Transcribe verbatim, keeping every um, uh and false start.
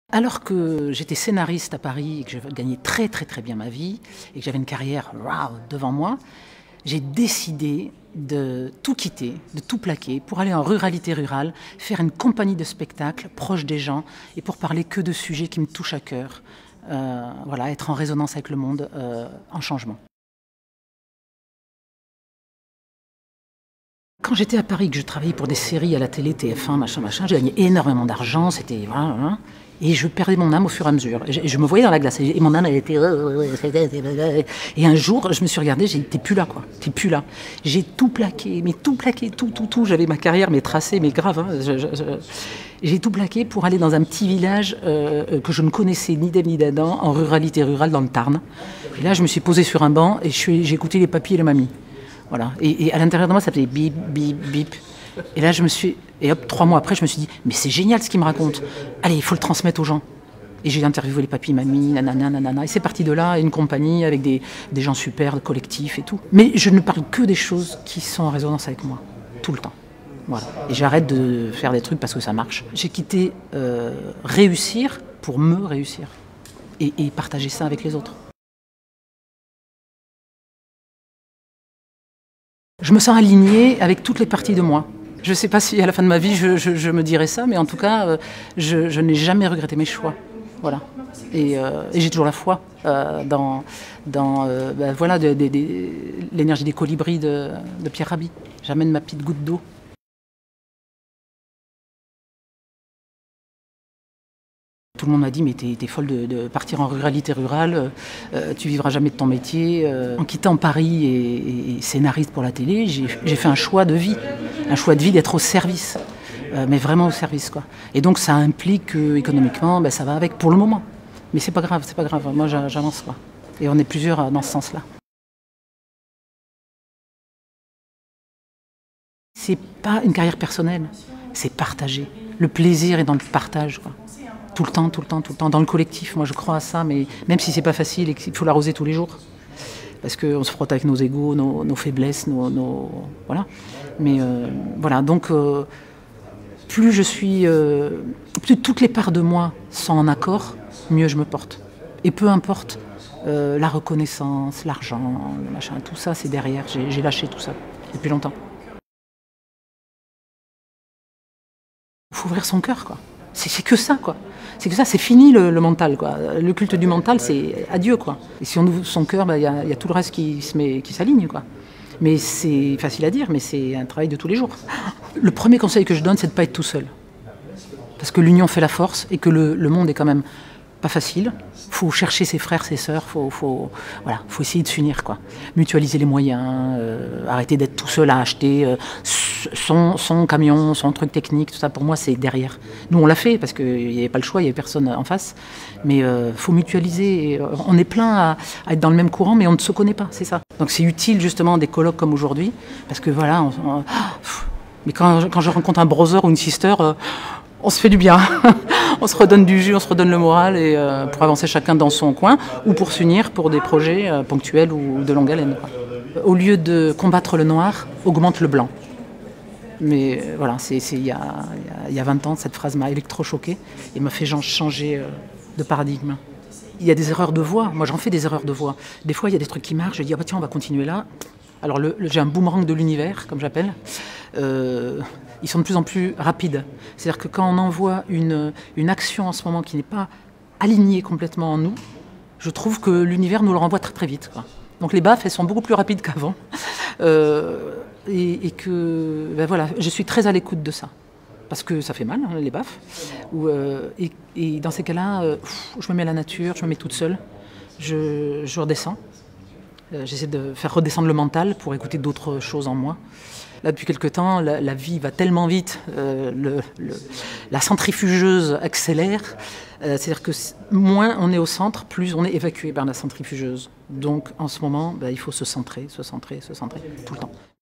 Alors que j'étais scénariste à Paris et que je gagnais très très très bien ma vie et que j'avais une carrière wow, devant moi, j'ai décidé de tout quitter, de tout plaquer pour aller en ruralité rurale, faire une compagnie de spectacle proche des gens et pour parler que de sujets qui me touchent à cœur. Euh, voilà, être en résonance avec le monde euh, en changement. Quand j'étais à Paris, que je travaillais pour des séries à la télé, T F un, machin, machin, j'ai gagné énormément d'argent, c'était voilà, voilà, et je perdais mon âme au fur et à mesure. Et je, je me voyais dans la glace, et mon âme, elle était... Et un jour, je me suis regardée, j'ai dit, t'es plus là, quoi, t'es plus là. J'ai tout plaqué, mais tout plaqué, tout, tout, tout. J'avais ma carrière, mais tracée, mais grave. Hein, je, je, je... J'ai tout plaqué pour aller dans un petit village euh, que je ne connaissais ni d'Ève ni d'Adam, en ruralité rurale, dans le Tarn. Et là, je me suis posée sur un banc, et j'ai écouté les papis et les mamies. Voilà. Et, et à l'intérieur de moi, ça faisait bip, bip, bip. Et là, je me suis... Et hop, trois mois après, je me suis dit, mais c'est génial ce qu'il me raconte. Allez, il faut le transmettre aux gens. Et j'ai interviewé les papis, mamies, nanana, nanana. Et c'est parti de là, une compagnie avec des, des gens super, collectifs et tout. Mais je ne parle que des choses qui sont en résonance avec moi, tout le temps. Voilà. Et j'arrête de faire des trucs parce que ça marche. J'ai quitté euh, réussir pour me réussir. Et, et partager ça avec les autres. Je me sens alignée avec toutes les parties de moi. Je ne sais pas si à la fin de ma vie je, je, je me dirai ça, mais en tout cas, euh, je, je n'ai jamais regretté mes choix. Voilà. Et, euh, et j'ai toujours la foi euh, dans, dans euh, ben voilà, de, de, de, l'énergie des colibris de, de Pierre Rabhi. J'amène ma petite goutte d'eau. Tout le monde m'a dit, mais t'es, t'es folle de, de partir en ruralité rurale, euh, tu vivras jamais de ton métier. Euh, en quittant Paris et, et scénariste pour la télé, j'ai fait un choix de vie, un choix de vie d'être au service, euh, mais vraiment au service, quoi. Et donc ça implique que économiquement, ben, ça va avec pour le moment. Mais c'est pas grave, c'est pas grave, moi j'avance, quoi. Et on est plusieurs dans ce sens-là. C'est pas une carrière personnelle, c'est partager. Le plaisir est dans le partage, quoi. Tout le temps, tout le temps, tout le temps, dans le collectif. Moi, je crois à ça, mais même si c'est pas facile et qu'il faut l'arroser tous les jours, parce qu'on se frotte avec nos égos, nos, nos faiblesses, nos, nos... voilà. Mais euh, voilà, donc euh, plus je suis, euh, plus toutes les parts de moi sont en accord, mieux je me porte. Et peu importe euh, la reconnaissance, l'argent, le machin, tout ça, c'est derrière. J'ai lâché tout ça depuis longtemps. Il faut ouvrir son cœur, quoi. C'est que ça, quoi. C'est que ça, c'est fini le, le mental, quoi. Le culte du mental, c'est adieu, quoi. Et si on ouvre son cœur, bah, y a, y a tout le reste qui se met, qui s'aligne, quoi. Mais c'est facile à dire, mais c'est un travail de tous les jours. Le premier conseil que je donne, c'est de ne pas être tout seul. Parce que l'union fait la force et que le, le monde est quand même pas facile. Il faut chercher ses frères, ses sœurs, il faut, faut, voilà, faut essayer de s'unir, quoi. Mutualiser les moyens, euh, arrêter d'être tout seul à acheter euh, son, son camion, son truc technique, tout ça, pour moi, c'est derrière. Nous, on l'a fait parce qu'il n'y avait pas le choix, il n'y avait personne en face. Mais il euh, faut mutualiser. Et, euh, on est plein à, à être dans le même courant, mais on ne se connaît pas, c'est ça. Donc c'est utile, justement, des colloques comme aujourd'hui, parce que voilà, on, on, mais quand, quand je rencontre un brother ou une sister, euh, on se fait du bien. On se redonne du jus, on se redonne le moral et, euh, pour avancer chacun dans son coin ou pour s'unir pour des projets euh, ponctuels ou de longue haleine. Au lieu de combattre le noir, augmente le blanc. Mais euh, voilà, il y, y a vingt ans, cette phrase m'a électrochoquée et m'a fait changer euh, de paradigme. Il y a des erreurs de voix, moi j'en fais des erreurs de voix. Des fois il y a des trucs qui marchent, je dis ah bah tiens on va continuer là. Alors le, le, j'ai un boomerang de l'univers, comme j'appelle. Euh, ils sont de plus en plus rapides. C'est-à-dire que quand on envoie une, une action en ce moment qui n'est pas alignée complètement en nous, je trouve que l'univers nous le renvoie très très vite, quoi. Donc les baffes, elles sont beaucoup plus rapides qu'avant. Euh, et, et que, ben voilà, je suis très à l'écoute de ça. Parce que ça fait mal, hein, les baffes. Ou, euh, et, et dans ces cas-là, euh, je me mets à la nature, je me mets toute seule, je, je redescends. Euh, J'essaie de faire redescendre le mental pour écouter d'autres choses en moi. Là, depuis quelque temps, la, la vie va tellement vite, euh, le, le, la centrifugeuse accélère. Euh, C'est-à-dire que moins on est au centre, plus on est évacué par la centrifugeuse. Donc, en ce moment, bah, il faut se centrer, se centrer, se centrer, tout le temps.